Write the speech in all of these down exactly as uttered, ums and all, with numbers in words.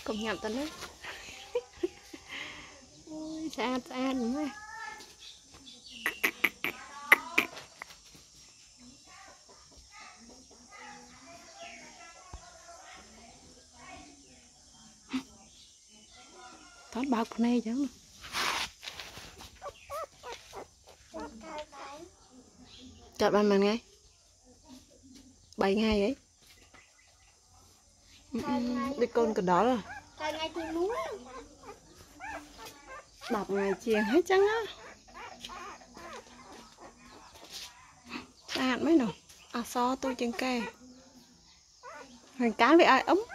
Cùng nhập tao nói xa xa nữa thoát bao con này chứ chọn bàn màn ngay bảy ngày ấy đi con cái đó rồi đọc ngày chiền hết trắng á sạch mấy nào à so tôi chân kê hình cá với ai ống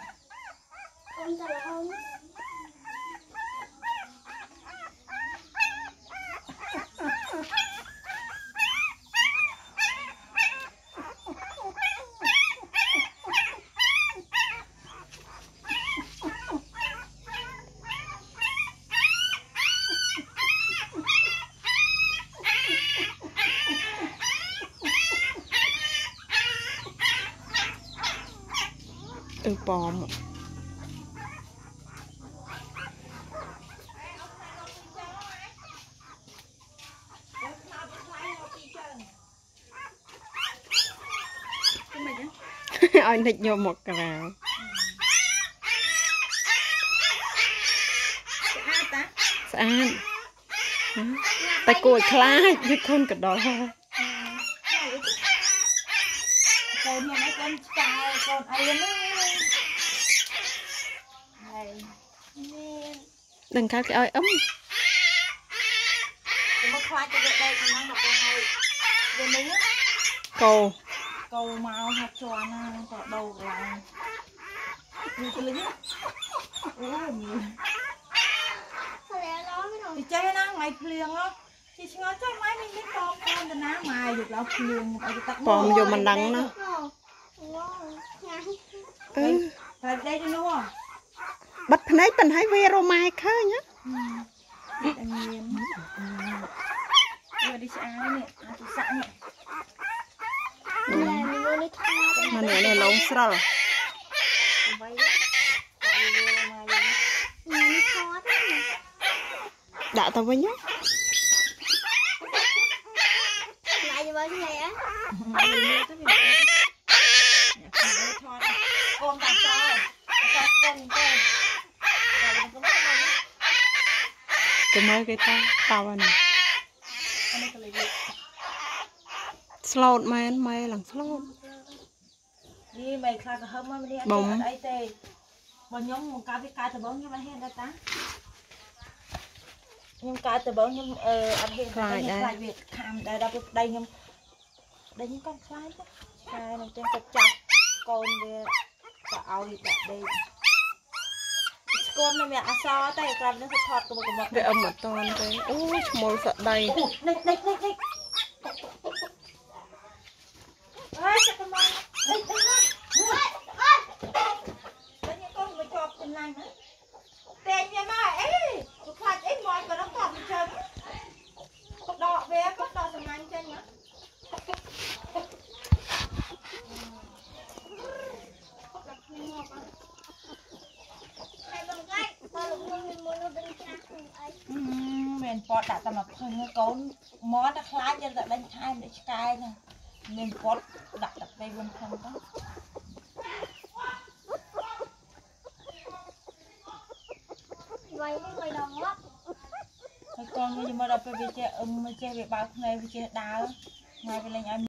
ừ bòm ôi thịt vô một cà rào sạch tay cùi khá chứ không cả đó thôi con mà con chào con ai đừng khai cái ơi ấm cầu cầu màu hạt tròn có đầu là như cái lính thì chơi nó mày liền á thì ngó chơi máy mình biết con con thì ná mài được là liền bòm vô mình đắng nó ừ đây đây đi luôn bật này tình hay về rồi mai khơi nhá giờ đi xa nè đi xa nè mà nè này lông sờ đã tao với nhá lại với cái này á con đặt sao con con cái mới cái tao tao anh slot mày mày làm slot đi mày khai cả hôm mà đi ăn đây tê bọn nhóm một cá với cá từ bóng nhưng mà hiện đây ta nhưng cá từ bóng nhưng ờ ăn hiện đây nhưng khai việc tham đây đây đây nhưng đây những con khai đó khai này trên chặt chặt con về cả ao đi đây con này mẹ à sao tay cầm nó thọt của một một cái âm mà toàn cái ui mồi sợ đầy này này này này ơi chắc cái mông đây đây đây những con mới chọc trên này nữa tên nhà mà ấy chụp phạt ấy mọi người nó chọc chân cột đỏ về cột đỏ trên này chân nhá mình pot đã tầm là khơi con món đã khá cho đã đánh hai để sky nè mình pot đặt đặt đây luôn không có vậy người đồng quá con bây giờ mà đọc về chơi um chơi về bao này về chơi đá ngày về lên